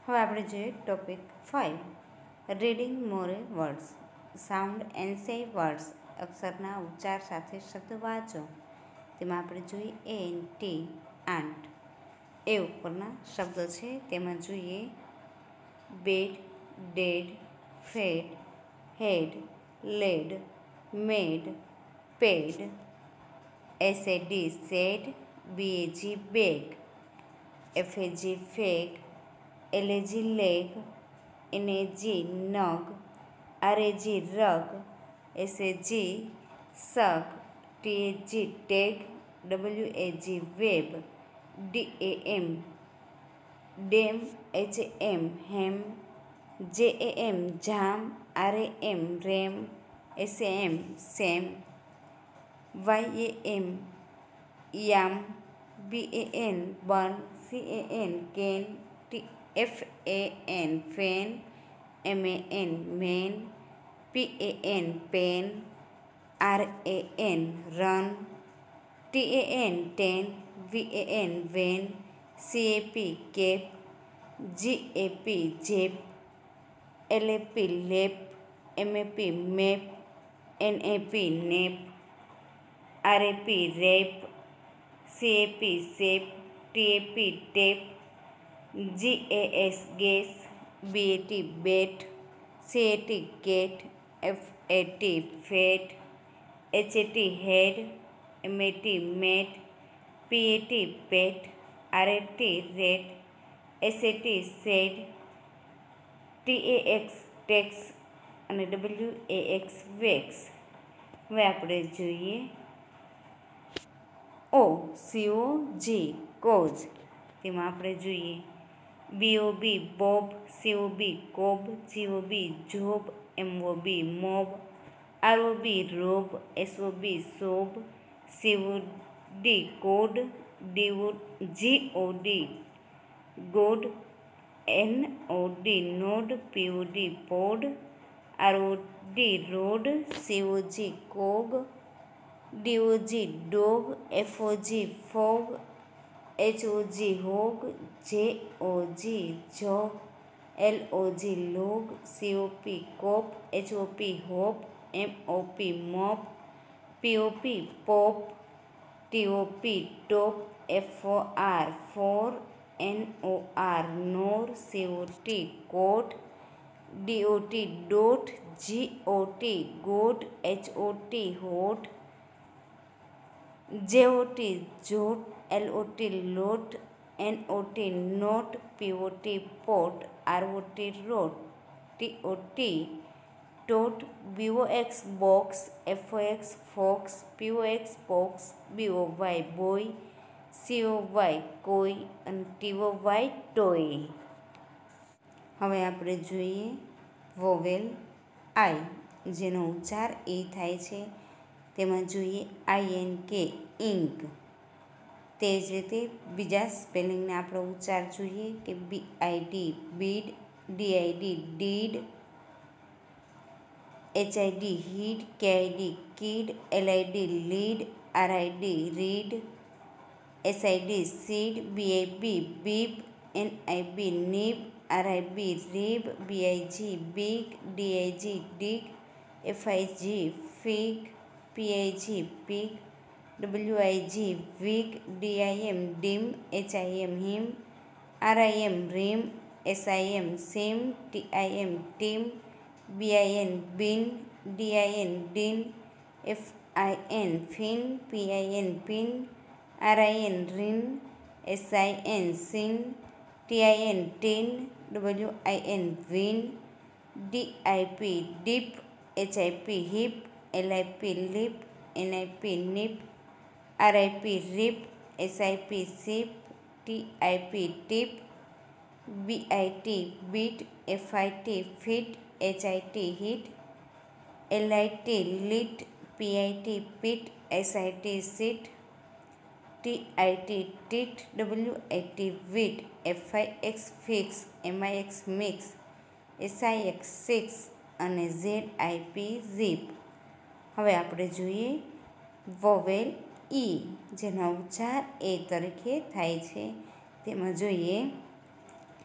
હવે આપણે જોઈએ topic 5 reading more words sound and say words અક્ષરના ઉચ્ચાર સાથે શબ્દ વાંચો. તેમાં આપણે જોઈએ એન ટી આંટ એ ઉપરના શબ્દો છે. તેમાં જોઈએ bad, dad, fad, had, lad, mad, pad, SAD sad, BAG bag, FAG fag, LAG lag, NAG nag, RAG rag, SAG sag, TAG tag, WAG wag, DAM dam, HM ham, JAM jam, RAM ram, SAM Sam, YAM yam, BAN ban, CAN can, FAN fan, MAN man, PAN pan, RAN ran, TAN tan, VAN van, CAP cap, GAP gap, LAP lap, MAP map, NAP nap, RAP rap, CAP shape, TAP tap, GAS gas, BAT bat, CAT cat, FAT fat, HAT hat, MAT mat, PAT pat, RAT rat, SAT sat, TAX tax અને WAX wax. હવે આપણે જોઈએ ઓ CO જી cause. તેમાં આપણે જોઈએ BOB Bob, COB cob, GOB job, MOB mob, ROB rob, SOB sob, COD cod, GOD god, NOD nod, POD pod, ROD rod, COG cog, DOG dog, FOG fog, HOG hog, JOG jog, LOG log, COP cop, HOP hop, MOP mop, POP pop, TOP top, FOR for, NOR nor, COT cot, DOT dot, GOT got, HOT hot, JOT jot, LOT lot, NOT not, POT pot, ROT rote, ટીઓટી tot, BOX box, FOX fox, POX box, BOY boy, COY coy અને ટીઓવાય toy. હવે આપણે જોઈએ vowel આઈ જેનો ઉચ્ચાર એ થાય છે. તેમાં જોઈએ આઈએનકે ઇંક. તે જ રીતે બીજા સ્પેલિંગને આપણો ઉચ્ચાર જોઈએ કે BID bid, DID did, HID hid, KID kid, LID lid, RID rid, SID Sid, BIB bib, NIB nib, RIB rib, BIG big, DIG dig, FIG fig, PIG pig, WIG wig, DIM dim, HIM him, RIM rim, SIM sim, TIM Tim, BIN bin, DIN din, FIN fin, PIN pin, RIN rin, SIN sin, TIN tin, WIN win, DIP dip, HIP hip, LIP lip, NIP nip, RIP રીપ, SIP sip, TIP tip, BIT bit, FIT fit, HIT hit, LIT lit, PIT pit, SIT sit, TIT tit, WIT wit, FIX fix, MIX mix, SIX six અને ZIP zip. હવે આપણે જોઈએ vowel ઈ જેનો ઉચ્ચાર એ તરીકે થાય છે. તેમાં જોઈએ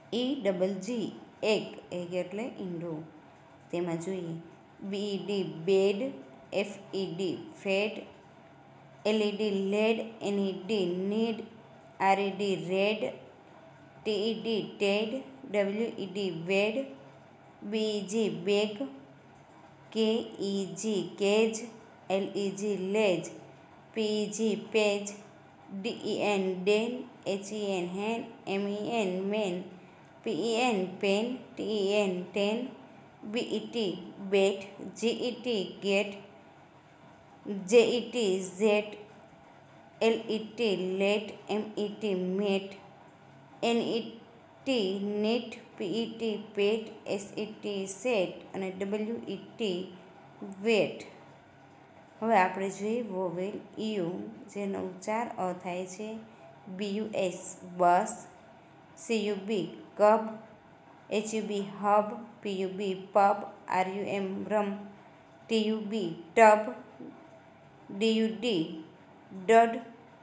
EGG એગ, એગ એટલે ઈંડું. તેમાં જોઈએ BED bed, FED fed, LED lead, NED need, RED red, TED Ted, WED વેડ, BEG bag, KEG cage, LEG લેજ, PEG page, DEN ડેન, HEN હેન, MEN main, PEN pen, TEN ten, BET બેટ, GET gate, JET ઝેટ, LET late, MET mat, NET NEET, PET પેટ, SET set અને WET wet. હવે આપણે જોઈએ vowel you, જેનો ઉચ્ચાર અ થાય છે. BUS bus, CUB cub, HUB hub, PUB pub, RUM rum, TUB tub, DUD dud,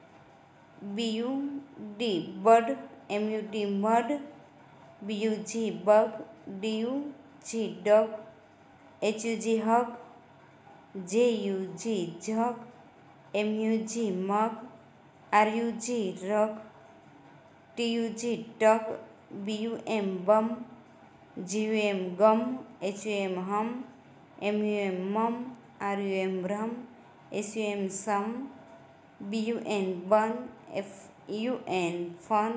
BUD bud, MUD mud, BUG bug, DUG dug, HUG hug, JUG jug, MUG mug, RUG rug, TUG tug, BUM bum, GUM gum, HUM hum, MUM mum, RUM rum, SUM sum, BUN bun, FUN fun,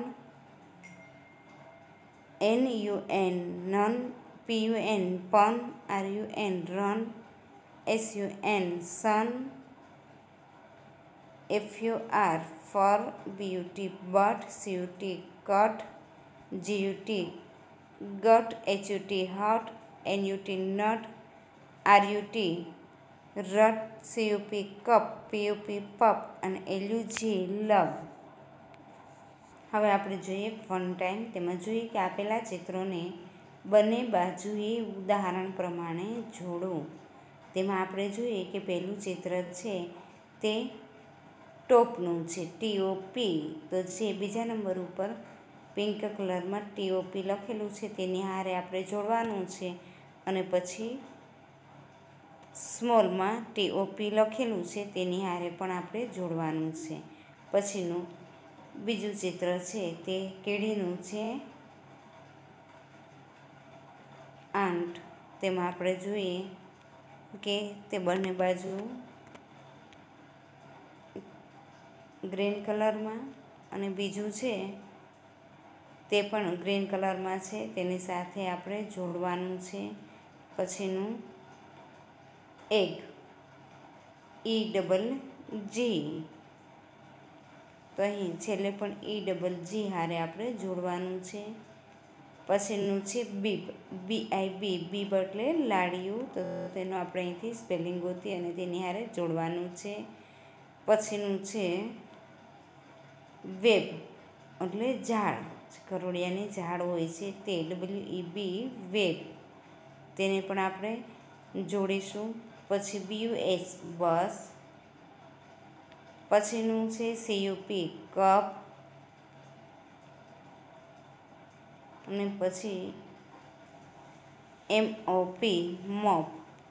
NUN nun, PUN pun, RUN run, SUN sun, FUR fur, BUT but, CUT cut, GUT gut, HUT hut, NUT nut, RUT rut, CUP cup, PUP pup અને LUG લગ. હવે આપણે જોઈએ fun time. તેમાં જોઈએ કે આપેલા ચિત્રોને બંને બાજુએ ઉદાહરણ પ્રમાણે જોડો. તેમાં આપણે જોઈએ કે પહેલું ચિત્ર છે તે ટોપનું છે, TOP. તો જે બીજા નંબર ઉપર પિંક કલરમાં TOP લખેલું છે તેની હારે આપણે જોડવાનું છે અને પછી સ્મોલમાં TOP લખેલું છે તેની હારે પણ આપણે જોડવાનું છે. પછીનું બીજું ચિત્ર છે તે કીડીનું છે, આંટ. તેમાં આપણે જોઈએ કે તે બંને બાજુ ગ્રીન કલરમાં અને બીજું છે તે પણ ગ્રીન કલરમાં છે, તેની સાથે આપણે જોડવાનું છે. પછીનું એગ, EGG. તો અહીં છેલ્લે પણ EGG હારે આપણે જોડવાનું છે. પછીનું છે બીબ, BIB, બીબ એટલે લાડિયું. તો તેનું આપણે અહીંથી સ્પેલિંગ ગોતી અને તેની હારે જોડવાનું છે. પછીનું છે વેબ એટલે ઝાડ, કરોડિયાની ઝાડ હોય છે તે, WEB વેબ, તેને પણ આપણે જોડીશું. પછી BUS બસ, પછીનું છે CUP કપ અને પછી MOP મોપ.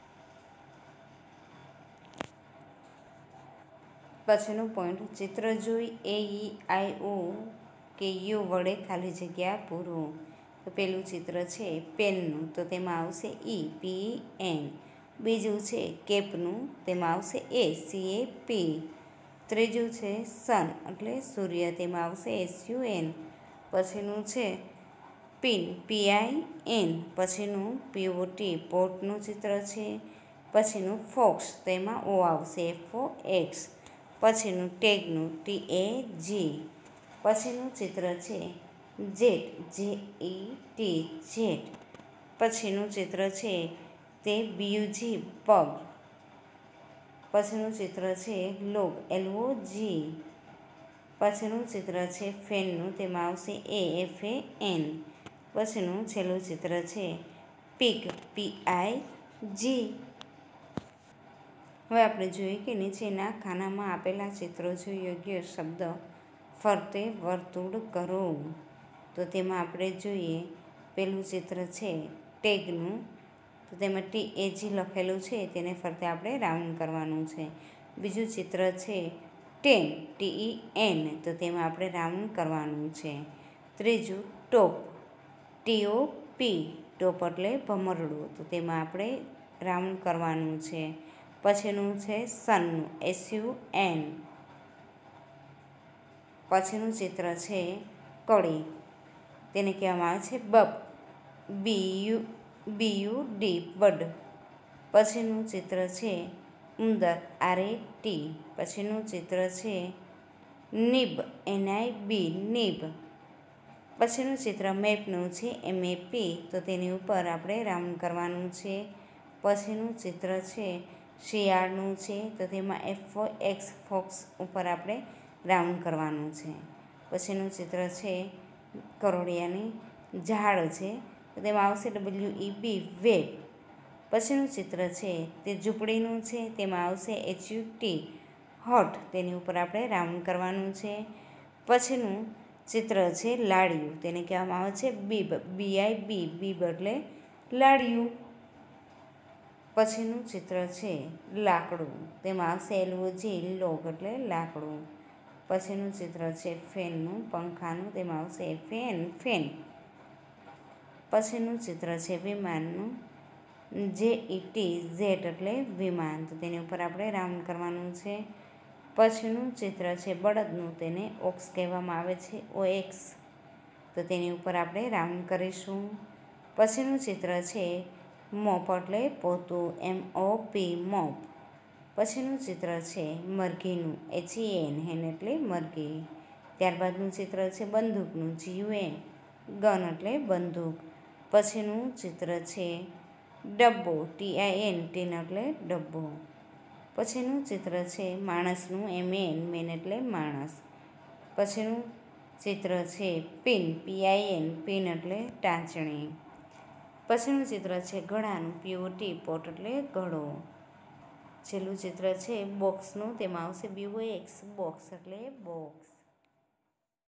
પછીનું પોઈન્ટ, ચિત્ર જોઈ AEIO કે યુ વડે ખાલી જગ્યા પૂરો. તો પેલું ચિત્ર છે પેનનું, તો તેમાં આવશે EPEN. બીજું છે કેપનું, તેમાં આવશે ACAP. ત્રીજું છે સન એટલે સૂર્ય, તેમાં આવશે SUN. પછીનું છે પિન, PIN. પછીનું POT પોટનું ચિત્ર છે. પછીનું ફોક્સ, તેમાં O આવશે, FOX. પછીનું ટેગનું TAG. પછીનું ચિત્ર છે જેટ, JET જેટ. પછીનું ચિત્ર છે તે BUG પગ. પછીનું ચિત્ર છે લોગ, LOG. પછીનું ચિત્ર છે ફેનનું, તેમાં આવશે AFAN. પછીનું છેલ્લું ચિત્ર છે પીગ, PIG. હવે આપણે જોઈએ કે નીચેના ખાનામાં આપેલા ચિત્રો જો યોગ્ય શબ્દ ફરતે વર્તુળ કરો. તો તેમાં આપણે જોઈએ પહેલું ચિત્ર છે ટેગનું, તો તેમાં TAG લખેલું છે તેને ફરતે આપણે રાઉન્ડ કરવાનું છે. બીજું ચિત્ર છે ટેન, TEN, તો તેમાં આપણે રાઉન્ડ કરવાનું છે. ત્રીજું ટોપ, TOP, ટોપ એટલે ભમરડું, તો તેમાં આપણે રાઉન્ડ કરવાનું છે. પછીનું છે સનનું, SUN. પછીનું ચિત્ર છે કળી, તેને કહેવામાં આવે છે બબ, BUD, બડ. પછીનું ચિત્ર છે ઉંદર, RAT. પછીનું ચિત્ર છે નિબ, NIB, નિબ. પછીનું ચિત્ર મેપનું છે MAP, તો તેની ઉપર આપણે રાઉન્ડ કરવાનું છે. પછીનું ચિત્ર છે શિયાળનું છે, તો તેમાં FOX, ફોક્સ ઉપર આપણે રાઉન્ડ કરવાનું છે. પછીનું ચિત્ર છે કરોળિયાની ઝાડ છે, તો તેમાં આવશે WEB, વેબ. પછીનું ચિત્ર છે તે ઝૂંપડીનું છે, તેમાં આવશે HUT, હટ, તેની ઉપર આપણે રાઉન્ડ કરવાનું છે. પછીનું ચિત્ર છે લાડિયું, તેને કહેવામાં આવે છે બીબ, BIB, બીબ એટલે લાડિયું. પછીનું ચિત્ર છે લાકડું, તેમાં આવશે LOG, લોગ એટલે લાકડું. પછીનું ચિત્ર છે ફેનનું, પંખાનું, તેમાં આવશે ફેન, ફેન. પછીનું ચિત્ર છે વિમાનનું, JET, જેટ એટલે વિમાન, તો તેની ઉપર આપણે રાઉન્ડ કરવાનું છે. પછીનું ચિત્ર છે બળદનું, તેને ઓક્સ કહેવામાં આવે છે, OX, તો તેની ઉપર આપણે રાઉન્ડ કરીશું. પછીનું ચિત્ર છે મોપ એટલે પોતું, MOP, મોપ. પછીનું ચિત્ર છે મરઘીનું, HEN, હેન એટલે મરઘી. ત્યારબાદનું ચિત્ર છે બંદૂકનું, GUN, ગન એટલે બંદૂક. પછીનું ચિત્ર છે ડબ્બો, TIN, ટીન એટલે ડબ્બો. પછીનું ચિત્ર છે માણસનું, MEN, મેન એટલે માણસ. પછીનું ચિત્ર છે પિન, PIN, પિન એટલે ટાંચણી. પછીનું ચિત્ર છે ઘડાનું, POT, પોટ એટલે ઘડો. છેલ્લું ચિત્ર છે બોક્સનું, તેમાં આવશે BOX, બોક્સ એટલે બોક્સ.